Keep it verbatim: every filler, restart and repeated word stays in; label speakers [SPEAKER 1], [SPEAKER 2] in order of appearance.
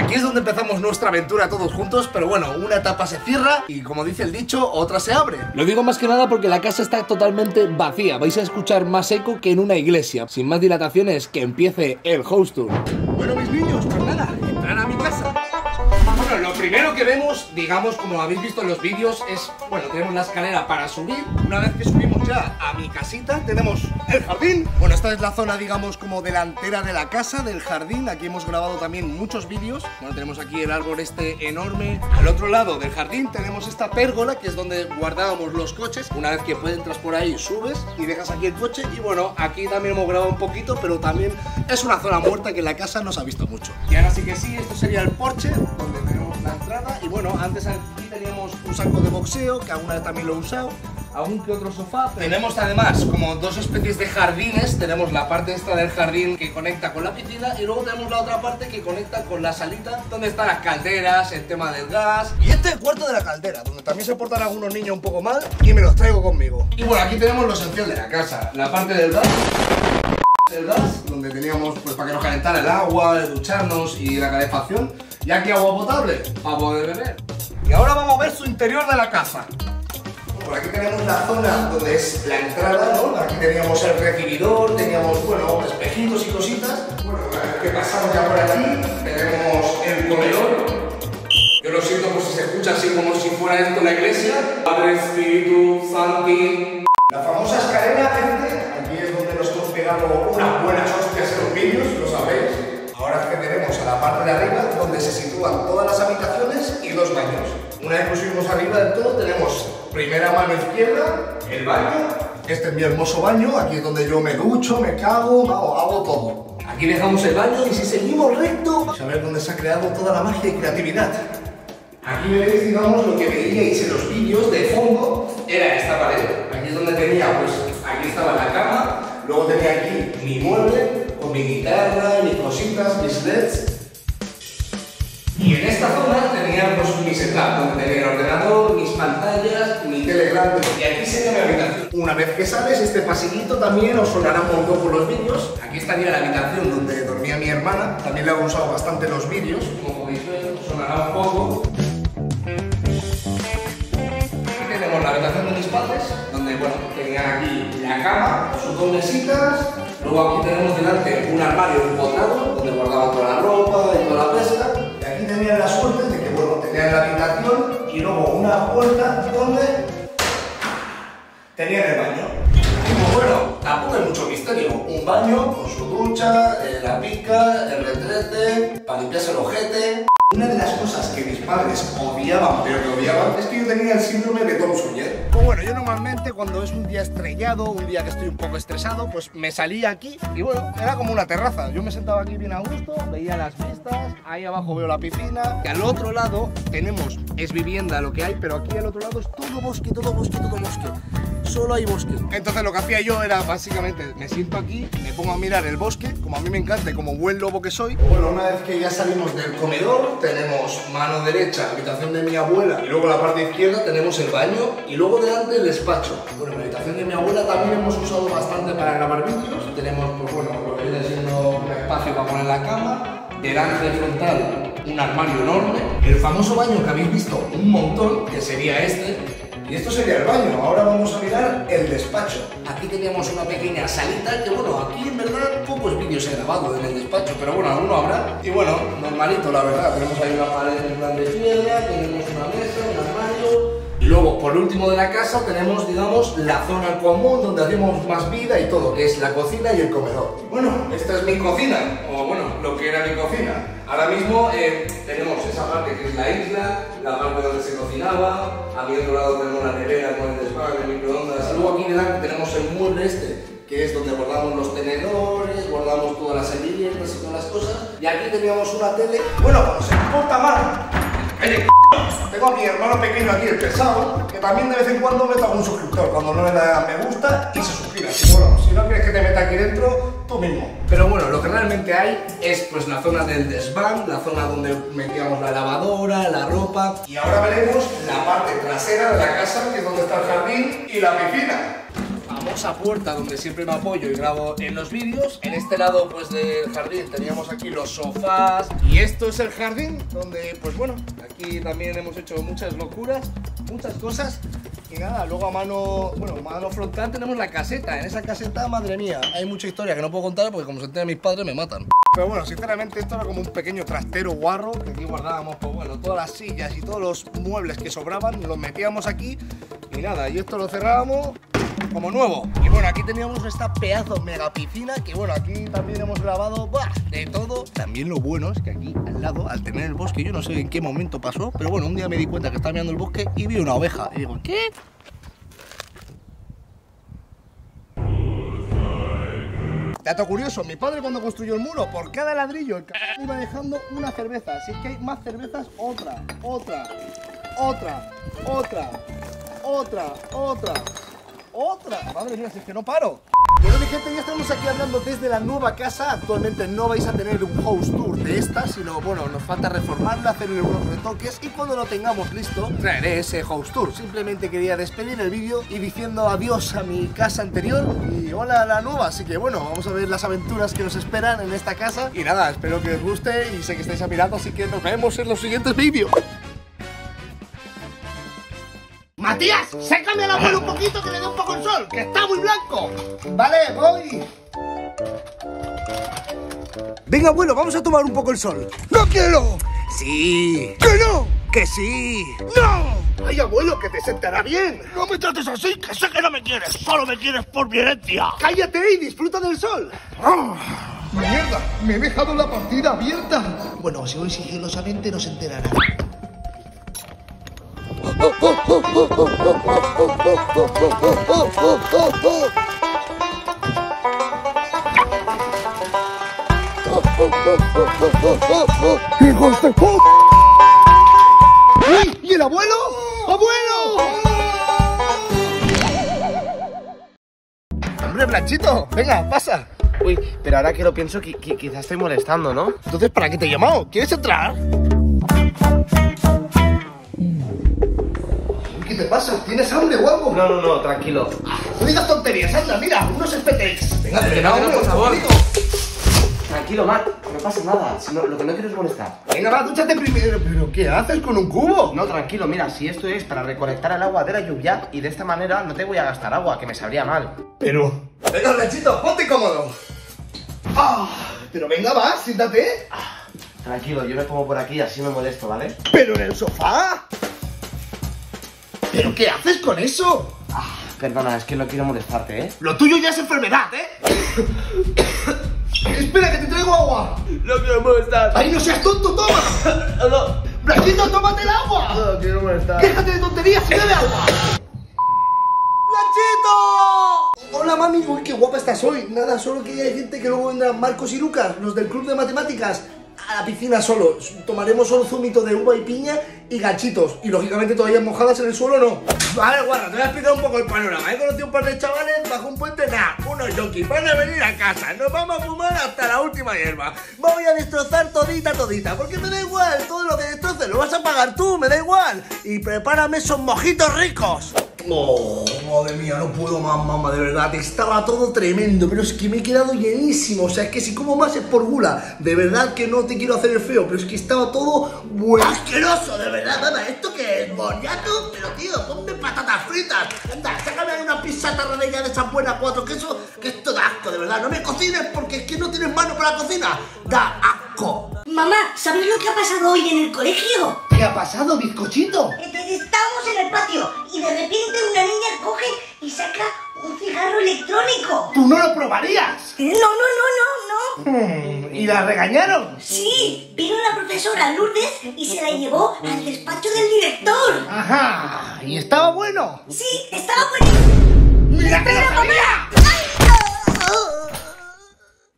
[SPEAKER 1] Aquí es donde empezamos nuestra aventura todos juntos, pero bueno, una etapa se cierra y como dice el dicho, otra se abre.
[SPEAKER 2] Lo digo más que nada porque la casa está totalmente vacía, vais a escuchar más eco que en una iglesia. Sin más dilataciones, que empiece el house tour.
[SPEAKER 1] Bueno, mis niños, pues nada, entrar a mi casa. Bueno, lo primero que vemos, digamos, como habéis visto en los vídeos, es, bueno, tenemos la escalera para subir. Una vez que subimos ya a mi casita, tenemos el jardín. Bueno, esta es la zona, digamos, como delantera de la casa, del jardín. Aquí hemos grabado también muchos vídeos. Bueno, tenemos aquí el árbol este enorme. Al otro lado del jardín tenemos esta pérgola, que es donde guardábamos los coches. Una vez que puedes entras por ahí, subes y dejas aquí el coche. Y bueno, aquí también hemos grabado un poquito, pero también es una zona muerta que en la casa no se ha visto mucho. Y ahora sí que sí, esto sería el porche, donde tenemos la entrada. Y bueno, antes aquí teníamos un saco de boxeo, que alguna vez también lo he usado, algún que otro sofá. Tenemos además como dos especies de jardines. Tenemos la parte esta del jardín que conecta con la piscina y luego tenemos la otra parte que conecta con la salita, donde están las calderas, el tema del gas. Y este es el cuarto de la caldera, donde también se portan algunos niños un poco mal y me los traigo conmigo. Y bueno, aquí tenemos lo esencial de la casa, la parte del gas. El gas, donde teníamos pues para que nos calentara el agua, el ducharnos y la calefacción. Y aquí agua potable para poder beber. Y ahora vamos a ver su interior de la casa. Por aquí tenemos la zona donde es la entrada, ¿no? Aquí teníamos el recibidor, teníamos, bueno, espejitos y cositas. Bueno, una vez que pasamos ya por aquí, tenemos el comedor. Yo lo siento por si se escucha así como si fuera esto la iglesia. Padre, Espíritu, Santi. La famosa escalera, gente. Aquí es donde nos hemos pegado unas buenas hostias en los vídeos, lo sabéis. Ahora es que tenemos a la parte de arriba donde se sitúan todas las habitaciones y dos baños. Una vez que subimos arriba del todo tenemos primera mano izquierda, el baño. Este es mi hermoso baño, aquí es donde yo me ducho, me cago, hago, hago todo. Aquí dejamos el baño y si seguimos recto, vamos a ver dónde se ha creado toda la magia y creatividad. Aquí veréis, digamos, lo que veíais en los vídeos de fondo era esta pared. Aquí es donde tenía, pues, aquí estaba la cama, luego tenía aquí mi mueble, con mi guitarra, mis cositas, mis leds. Y en esta zona tenía pues mi setup, donde tenía el ordenador, mis pantallas, mi tele grande. Y aquí sería mi habitación. Una vez que sales, este pasillito también os sonará un montón por los vídeos. Aquí estaría la habitación donde dormía mi hermana. También le he usado bastante los vídeos. Como podéis ver, sonará un poco. Aquí tenemos la habitación de mis padres, donde bueno, tenían aquí la cama, sus dos mesitas. Luego aquí tenemos delante un armario empotrado, donde guardaban toda la ropa y toda la pesca. Y aquí tenían la suerte de que, bueno, tenían la habitación y luego una puerta donde tenían el baño. Y pues bueno, tampoco hay mucho misterio. Un baño con su ducha, eh, la pica, el retrete, para limpiarse el ojete. Una de las cosas que mis padres odiaban, pero que odiaban, es que yo tenía el síndrome de Tom Sawyer. Pues bueno, yo normalmente cuando es un día estrellado, un día que estoy un poco estresado, pues me salía aquí y bueno, era como una terraza. Yo me sentaba aquí bien a gusto, veía las vistas, ahí abajo veo la piscina. Y al otro lado tenemos, es vivienda lo que hay, pero aquí al otro lado es todo bosque, todo bosque, todo bosque. Solo hay bosque. Entonces lo que hacía yo era básicamente, me siento aquí, me pongo a mirar el bosque, como a mí me encanta y como buen lobo que soy. Bueno, una vez que ya salimos del comedor, tenemos mano derecha, habitación de mi abuela, y luego la parte izquierda tenemos el baño, y luego delante el despacho. Bueno, la habitación de mi abuela también hemos usado bastante para grabar vídeos. Tenemos, pues bueno, lo que viene siendo un espacio para poner la cama, delante frontal un armario enorme, el famoso baño que habéis visto un montón, que sería este. Y esto sería el baño. Ahora vamos a mirar el despacho. Aquí teníamos una pequeña salita que, bueno, aquí en verdad pocos vídeos he grabado en el despacho, pero bueno, alguno habrá. Y bueno, normalito, la verdad. Tenemos ahí una pared en plan de piedra, tenemos una mesa, un armario. Y luego, por último de la casa, tenemos, digamos, la zona común donde hacemos más vida y todo, que es la cocina y el comedor. Bueno, esta es mi cocina, o bueno, lo que era mi cocina. Ahora mismo eh, tenemos esa parte que es la isla, la parte donde se cocinaba, a mi otro lado tenemos la nevera con el despacho, el microondas, y luego aquí delante tenemos el mueble este, que es donde guardamos los tenedores, guardamos todas las servilletas y todas las cosas, y aquí teníamos una tele. Bueno, cuando se porta mal, ¡oye, tengo a mi hermano pequeño aquí, el pesado, que también de vez en cuando meto a un suscriptor cuando no le da me gusta y se suscribe. Así que bueno, si no quieres que te meta aquí dentro, tú mismo. Pero bueno, lo que realmente hay es pues la zona del desván, la zona donde metíamos la lavadora, la ropa. Y ahora veremos la parte trasera de la casa, que es donde está el jardín y la piscina.
[SPEAKER 2] famosa puerta donde siempre me apoyo y grabo en los vídeos. En este lado pues del jardín teníamos aquí los sofás. Y esto es el jardín donde pues bueno, aquí también hemos hecho muchas locuras, muchas cosas. Y nada, luego a mano, bueno, a mano frontal tenemos la caseta. En esa caseta, madre mía, hay mucha historia que no puedo contar porque como se enteren mis padres me matan. Pero bueno, sinceramente esto era como un pequeño trastero guarro que aquí guardábamos, pues bueno, todas las sillas y todos los muebles que sobraban, los metíamos aquí y nada, y esto lo cerrábamos como nuevo. Y bueno, aquí teníamos esta pedazo mega piscina que bueno, aquí también hemos grabado ¡buah! De todo. También lo bueno es que aquí al lado, al tener el bosque, yo no sé en qué momento pasó, pero bueno, un día me di cuenta que estaba mirando el bosque y vi una oveja. Y digo, ¿qué? Dato curioso, mi padre cuando construyó el muro, por cada ladrillo el c... iba dejando una cerveza. Si es que hay más cervezas, otra, otra, otra, otra, otra, otra, otra. Madre mía, si es que no paro. Bueno, mi gente, ya estamos aquí hablando desde la nueva casa. Actualmente no vais a tener un house tour de esta, sino, bueno, nos falta reformarla, hacerle unos retoques y cuando lo tengamos listo, traeré ese house tour. Simplemente quería despedir el vídeo y diciendo adiós a mi casa anterior y hola a la nueva. Así que, bueno, vamos a ver las aventuras que nos esperan en esta casa. Y nada, espero que os guste y sé que estáis mirando, así que nos vemos en los siguientes vídeos. Matías, sécame al abuelo un poquito que le dé un poco el sol, que está muy blanco. Vale, voy. Venga, abuelo, vamos a tomar un poco el sol. ¡No quiero! Sí. ¡Que no! ¡Que sí! ¡No! Ay, abuelo, que te sentará bien.
[SPEAKER 3] No me trates así, que sé que no me quieres. Solo me quieres por mi herencia.
[SPEAKER 2] ¡Cállate y disfruta del sol!
[SPEAKER 3] Oh.
[SPEAKER 2] ¡Mierda! ¡Me he dejado la partida abierta! Bueno, si voy sigilosamente no se enterará. ¡Hijos de puta! ¡Uy! ¿Y el abuelo? ¡Abuelo! ¡Hombre, Blanchito! Venga, pasa.
[SPEAKER 4] Uy, pero ahora que lo pienso, qui qui quizás estoy molestando, ¿no?
[SPEAKER 2] Entonces, ¿para qué te he llamado? ¿Quieres entrar? ¿Qué te pasa? ¿Tienes hambre o algo?
[SPEAKER 4] No, no, no, tranquilo.
[SPEAKER 2] No digas tonterías, anda, mira, unos espetex. Venga,
[SPEAKER 4] que no,
[SPEAKER 2] hombre,
[SPEAKER 4] por favor.
[SPEAKER 2] Rico.
[SPEAKER 4] Tranquilo, Matt, no pasa nada. Si no, lo que no quiero es molestar.
[SPEAKER 2] Venga, va, dúchate primero. ¿Pero qué haces con un cubo?
[SPEAKER 4] No, tranquilo, mira, si esto es para recolectar el agua de la lluvia y de esta manera no te voy a gastar agua, que me sabría mal.
[SPEAKER 2] Pero... Venga, Blanchito, ponte cómodo. Ah, pero venga, va, siéntate.
[SPEAKER 4] Ah, tranquilo, yo me pongo por aquí, así me molesto, ¿vale?
[SPEAKER 2] ¿Pero en el sofá? ¿Pero qué haces con eso?
[SPEAKER 4] Ah, perdona, es que no quiero molestarte, ¿eh?
[SPEAKER 2] Lo tuyo ya es enfermedad, ¿eh? Espera, que te traigo agua.
[SPEAKER 4] No quiero molestar.
[SPEAKER 2] ¡Ay, no seas tonto, toma!
[SPEAKER 4] No, no.
[SPEAKER 2] ¡Blanchito, tómate el agua!
[SPEAKER 4] No quiero molestar.
[SPEAKER 2] ¡Déjate de tonterías y bebe agua! ¡Blanchito! Hola, mami. Uy, qué guapa estás hoy. Nada, solo que hay gente que luego vendrán Marcos y Lucas, los del club de matemáticas, a la piscina solo. Tomaremos solo zumito de uva y piña y ganchitos. Y lógicamente toallas mojadas en el suelo no. Vale, guarda, te voy a explicar un poco el panorama. He conocido un par de chavales bajo un puente, nada, unos yonkis. Van a venir a casa, nos vamos a fumar hasta la última hierba. Voy a destrozar todita, todita, porque me da igual, todo lo que destroces lo vas a pagar tú, me da igual. Y prepárame esos mojitos ricos. Oh, madre mía, no puedo más, mamá, de verdad, estaba todo tremendo, pero es que me he quedado llenísimo, o sea, es que si como más es por gula, de verdad que no te quiero hacer el feo, pero es que estaba todo bueno. ¡Asqueroso, de verdad, mamá! ¿Esto qué es? ¿Boniato? Pero tío, ponme patatas fritas, anda, sácame una pizza tarradella de esas buenas cuatro quesos, que esto da asco, de verdad, no me cocines porque es que no tienes mano para la cocina, da asco.
[SPEAKER 5] Mamá, ¿sabes lo que ha pasado hoy en el colegio?
[SPEAKER 2] ¿Qué ha pasado, bizcochito?
[SPEAKER 5] Estábamos en el patio y de repente una niña coge y saca un cigarro electrónico.
[SPEAKER 2] ¿Tú no lo probarías?
[SPEAKER 5] No, no, no, no, no.
[SPEAKER 2] Hmm, ¿y la regañaron?
[SPEAKER 5] Sí, vino la profesora Lourdes y se la llevó al despacho del director.
[SPEAKER 2] Ajá, ¿y estaba bueno?
[SPEAKER 5] Sí, estaba buenísimo.
[SPEAKER 2] ¡Mira que lo
[SPEAKER 5] ¡Pero,
[SPEAKER 2] sabía!
[SPEAKER 5] mamá!